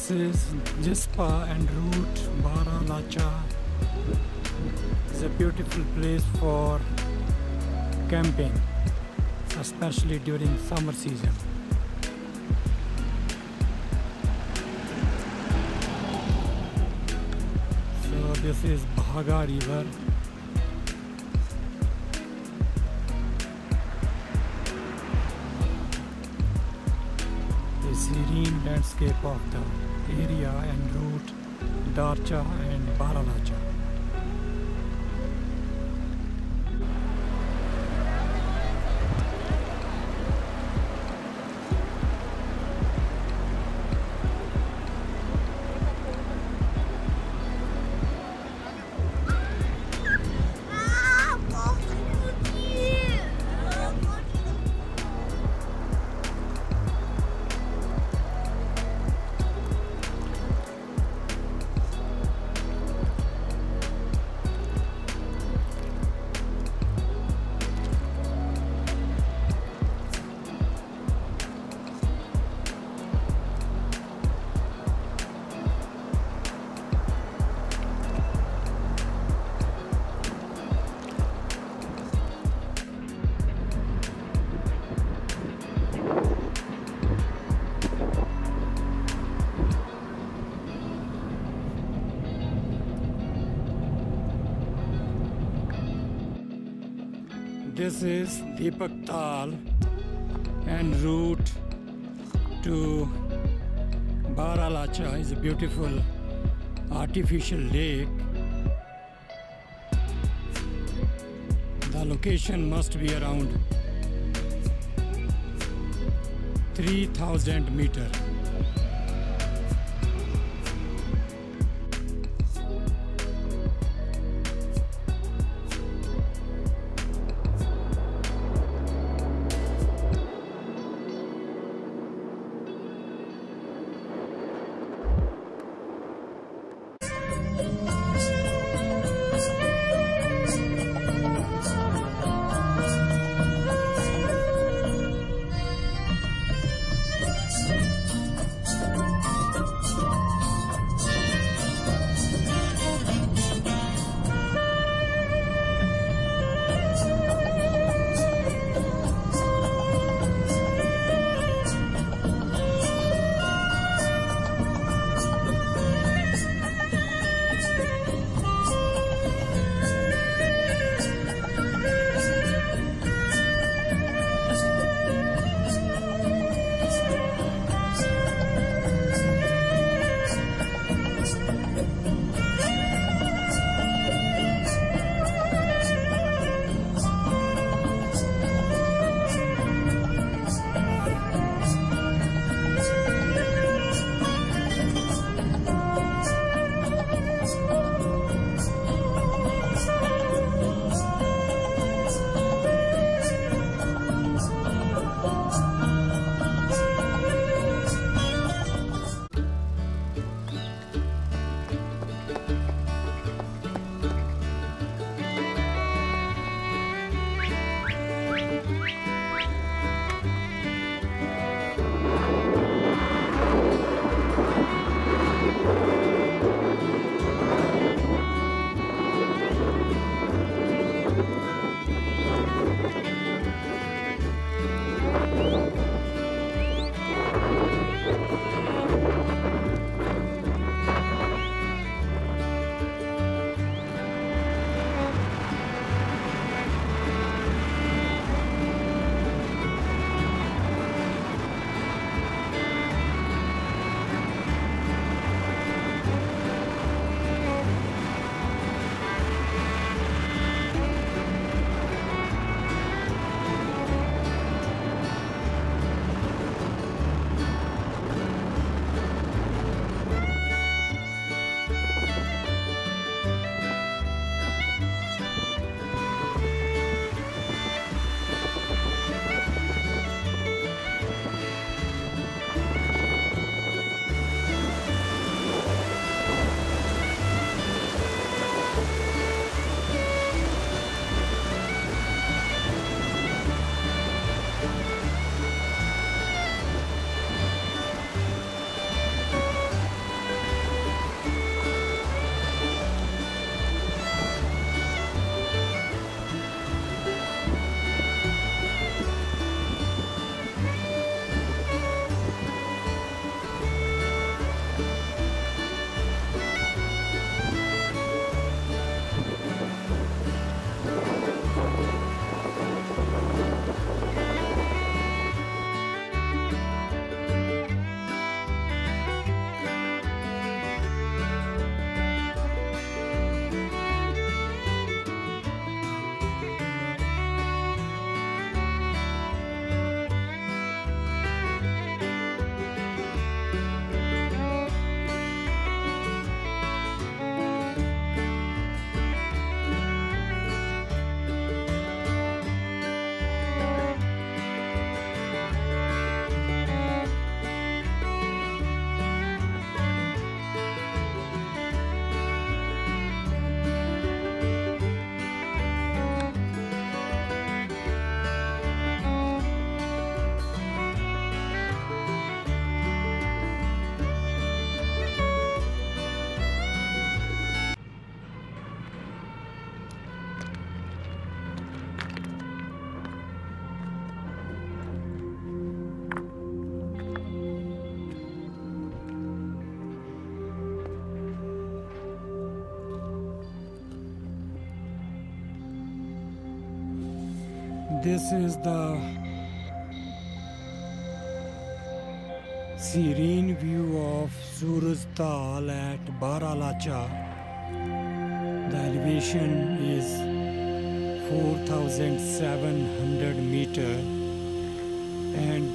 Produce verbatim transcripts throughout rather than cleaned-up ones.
This is Jispa and route Baralacha. It's a beautiful place for camping, especially during summer season. So this is Bhaga River. The serene landscape of the area and route Darcha and Baralacha. This is Deepak Tal and route to Baralacha is a beautiful artificial lake. The location must be around three thousand meters. This is the serene view of Suraj Tal at Baralacha. The elevation is four thousand seven hundred meter, and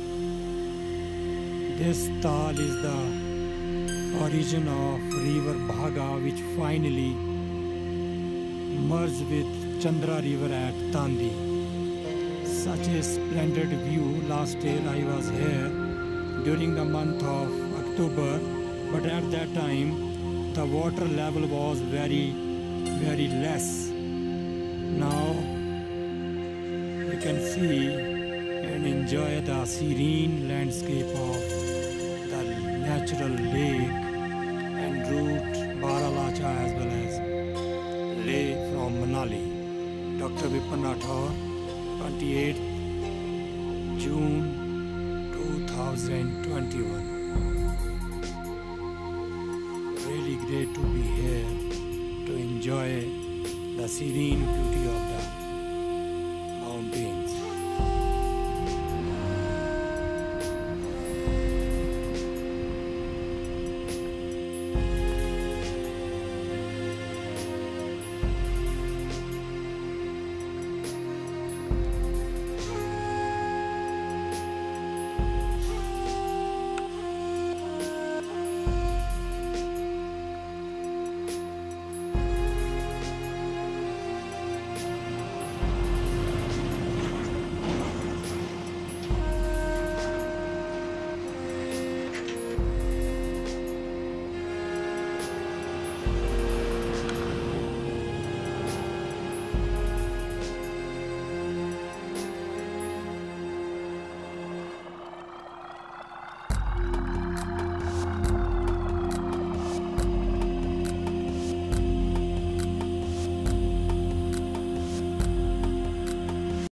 this Tal is the origin of river Bhaga, which finally merged with Chandra river at Tandi. Such a splendid view. Last year I was here during the month of October, but at that time the water level was very very less. Now you can see and enjoy the serene landscape of the natural lake and route Baralacha as well as Leh from Manali. Doctor Vipin Rathore, twenty-eighth June two thousand twenty-one. Really great to be here to enjoy the serene beauty of